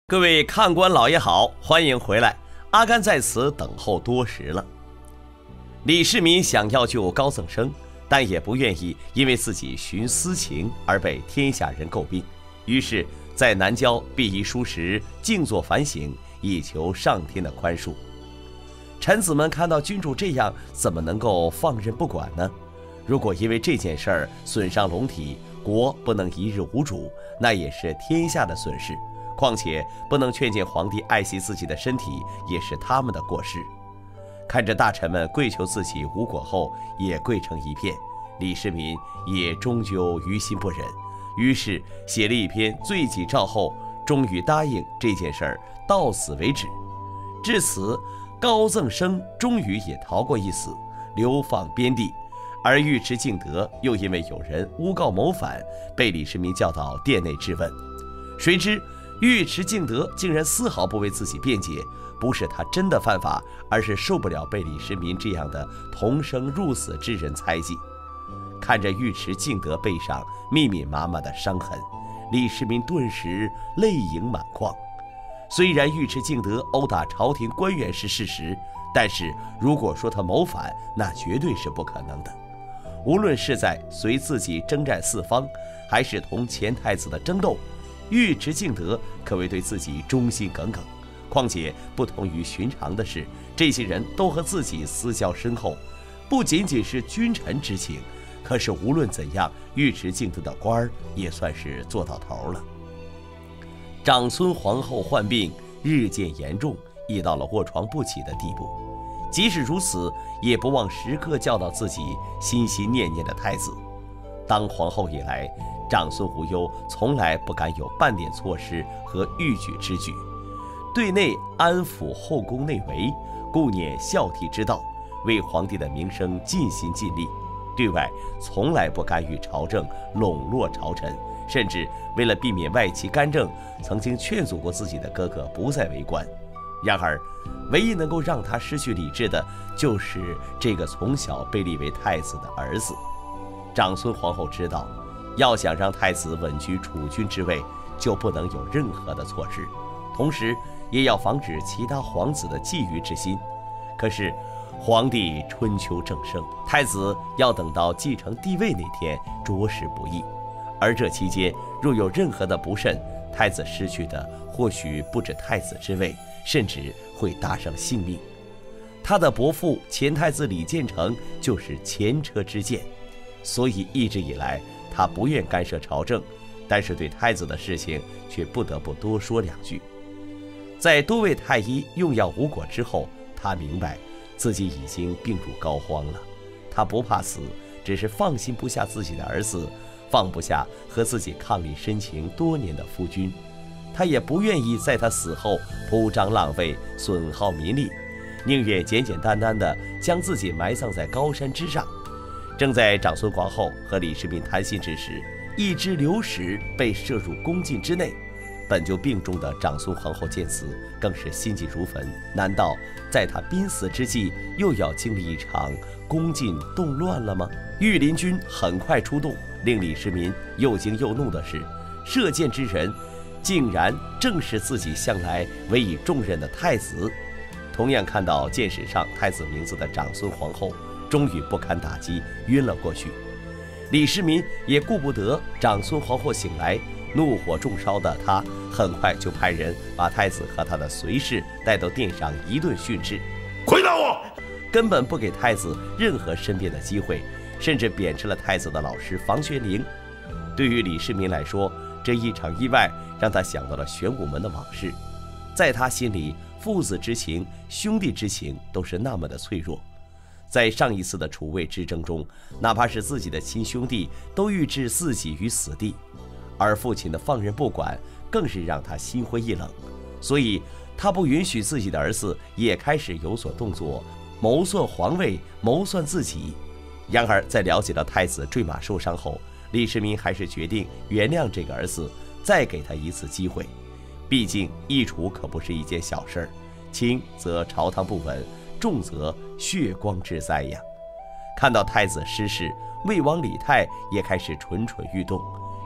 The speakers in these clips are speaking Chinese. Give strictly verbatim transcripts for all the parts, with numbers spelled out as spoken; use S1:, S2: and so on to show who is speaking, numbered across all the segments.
S1: 各位看官老爷好，欢迎回来，阿甘在此等候多时了。李世民想要救高赠生，但也不愿意因为自己徇私情而被天下人诟病，于是，在南郊毕遗书时静坐反省，以求上天的宽恕。臣子们看到君主这样，怎么能够放任不管呢？如果因为这件事儿损伤龙体，国不能一日无主，那也是天下的损失。况且不能劝谏皇帝爱惜自己的身体，也是他们的过失。看着大臣们跪求自己无果后，也跪成一片，李世民也终究于心不忍，于是写了一篇罪己诏后，终于答应这件事儿到此为止。至此，高赠生终于也逃过一死，流放边地。而尉迟敬德又因为有人诬告谋反，被李世民叫到殿内质问。谁知尉迟敬德竟然丝毫不为自己辩解，不是他真的犯法，而是受不了被李世民这样的同生入死之人猜忌。看着尉迟敬德背上密密麻麻的伤痕，李世民顿时泪盈满眶。虽然尉迟敬德殴打朝廷官员是事实，但是如果说他谋反，那绝对是不可能的。无论是在随自己征战四方，还是同前太子的争斗，尉迟敬德可谓对自己忠心耿耿。况且不同于寻常的是，这些人都和自己私交深厚，不仅仅是君臣之情。可是无论怎样，尉迟敬德的官儿也算是做到头了。长孙皇后患病日渐严重，已到了卧床不起的地步。即使如此，也不忘时刻教导自己心心念念的太子。当皇后以来，长孙无忧从来不敢有半点错失和逾矩之举，对内安抚后宫内围，顾念孝悌之道，为皇帝的名声尽心尽力；对外从来不干预朝政，笼络朝臣，甚至为了避免外戚干政，曾经劝阻过自己的哥哥不再为官。然而，唯一能够让他失去理智的，就是这个从小被立为太子的儿子。长孙皇后知道，要想让太子稳居储君之位，就不能有任何的错失，同时也要防止其他皇子的觊觎之心。可是，皇帝春秋正盛，太子要等到继承帝位那天，着实不易。而这期间若有任何的不慎，太子失去的或许不止太子之位，甚至会搭上性命。他的伯父前太子李建成就是前车之鉴，所以一直以来他不愿干涉朝政，但是对太子的事情却不得不多说两句。在多位太医用药无果之后，他明白自己已经病入膏肓了。他不怕死，只是放心不下自己的儿子，放不下和自己伉俪深情多年的夫君。他也不愿意在他死后铺张浪费，损耗民力，宁愿简简单单地将自己埋葬在高山之上。正在长孙皇后和李世民谈心之时，一只流矢被射入宫禁之内。本就病重的长孙皇后见此，更是心急如焚。难道在她濒死之际，又要经历一场宫禁动乱了吗？御林军很快出动，令李世民又惊又怒的是，射箭之人竟然正是自己向来委以重任的太子。同样看到箭矢上太子名字的长孙皇后，终于不堪打击，晕了过去。李世民也顾不得长孙皇后醒来，怒火中烧的他很快就派人把太子和他的随侍带到殿上一顿训斥。
S2: 回答我！
S1: 根本不给太子任何申辩的机会，甚至贬斥了太子的老师房玄龄。对于李世民来说，这一场意外让他想到了玄武门的往事。在他心里，父子之情、兄弟之情都是那么的脆弱。在上一次的楚魏之争中，哪怕是自己的亲兄弟都欲置自己于死地，而父亲的放任不管更是让他心灰意冷。所以他不允许自己的儿子也开始有所动作，谋算皇位，谋算自己。然而在了解到太子坠马受伤后，李世民还是决定原谅这个儿子，再给他一次机会。毕竟易楚可不是一件小事儿，轻则朝堂不稳，重则血光之灾呀。看到太子失势，魏王李泰也开始蠢蠢欲动。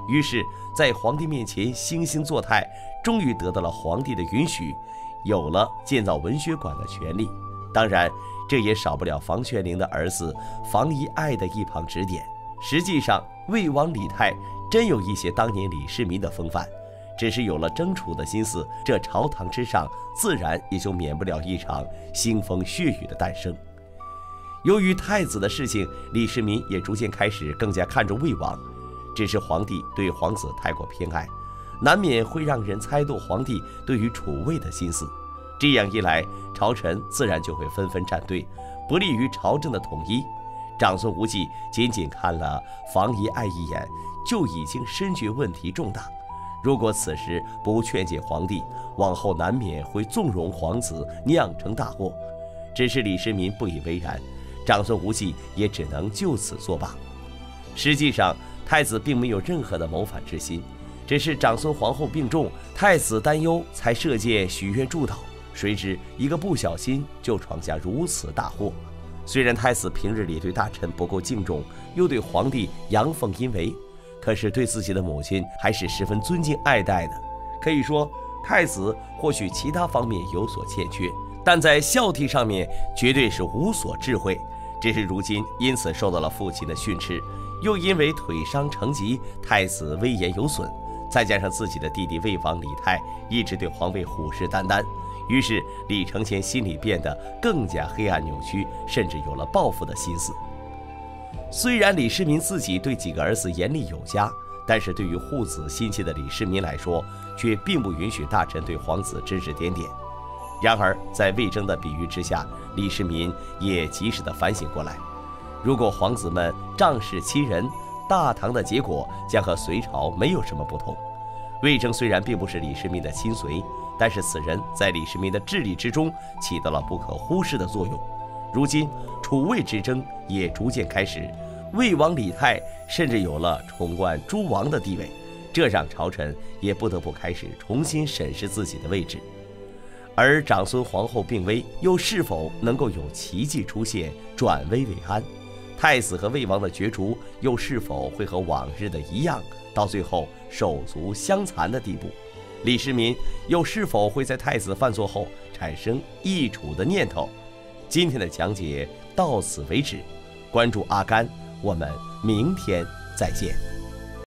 S1: 于是，在皇帝面前惺惺作态，终于得到了皇帝的允许，有了建造文学馆的权利。当然，这也少不了房玄龄的儿子房遗爱的一旁指点。实际上，魏王李泰真有一些当年李世民的风范，只是有了争储的心思，这朝堂之上自然也就免不了一场腥风血雨的诞生。由于太子的事情，李世民也逐渐开始更加看重魏王，只是皇帝对皇子太过偏爱，难免会让人猜度皇帝对于储位的心思。这样一来，朝臣自然就会纷纷站队，不利于朝政的统一。长孙无忌仅仅看了房遗爱一眼，就已经深觉问题重大。如果此时不劝解皇帝，往后难免会纵容皇子，酿成大祸。只是李世民不以为然，长孙无忌也只能就此作罢。实际上，太子并没有任何的谋反之心，只是长孙皇后病重，太子担忧，才射箭许愿祝祷。谁知一个不小心就闯下如此大祸。虽然太子平日里对大臣不够敬重，又对皇帝阳奉阴违，可是对自己的母亲还是十分尊敬爱戴的。可以说，太子或许其他方面有所欠缺，但在孝悌上面绝对是无所智慧。只是如今因此受到了父亲的训斥，又因为腿伤成疾，太子威严有损，再加上自己的弟弟魏王李泰一直对皇位虎视眈眈，于是李承乾心里变得更加黑暗扭曲，甚至有了报复的心思。虽然李世民自己对几个儿子严厉有加，但是对于护子心切的李世民来说，却并不允许大臣对皇子指指点点。然而在魏征的比喻之下，李世民也及时地反省过来，如果皇子们仗势欺人，大唐的结果将和隋朝没有什么不同。魏征虽然并不是李世民的亲随，但是此人在李世民的治理之中起到了不可忽视的作用。如今储位之争也逐渐开始，魏王李泰甚至有了宠冠诸王的地位，这让朝臣也不得不开始重新审视自己的位置。而长孙皇后病危，又是否能够有奇迹出现，转危为安？太子和魏王的角逐又是否会和往日的一样，到最后手足相残的地步？李世民又是否会在太子犯错后产生易主的念头？今天的讲解到此为止，关注阿甘，我们明天再见。